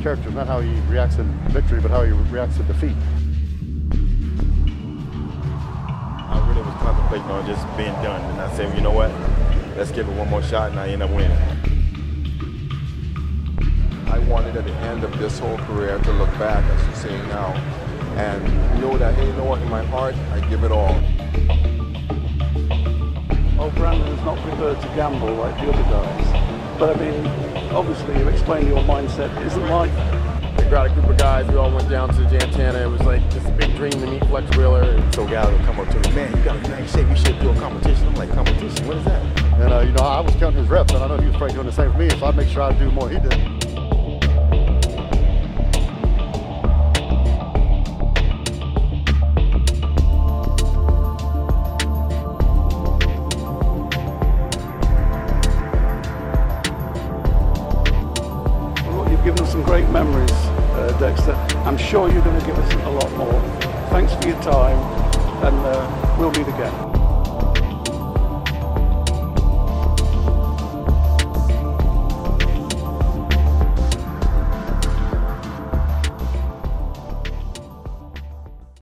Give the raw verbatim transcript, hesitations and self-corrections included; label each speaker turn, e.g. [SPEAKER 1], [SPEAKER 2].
[SPEAKER 1] character, not how he reacts in victory, but how he reacts to defeat.
[SPEAKER 2] I really was contemplating on just being done, and I said, you know what, let's give it one more shot, and I end up winning.
[SPEAKER 3] I wanted at the end of this whole career to look back, as you're saying now, and know that, hey, you know what, in my heart, I give it all.
[SPEAKER 4] Oh, Brandon has not preferred to gamble like the other guys. But I mean, obviously you explain your mindset isn't like that.
[SPEAKER 2] We brought a group of guys, we all went down to Jantana. It was like this big dream to meet Flex Wheeler. And so guys would come up to me, man, you got a nice shape, you should do a competition. I'm like, competition, what is that?
[SPEAKER 1] And uh, you know, I was counting his reps, and I know he was probably doing the same for me, so I'd make sure I'd do more he did.
[SPEAKER 4] Given us some great memories, uh, Dexter. I'm sure you're going to give us a lot more. Thanks for your time, and uh, we'll meet again.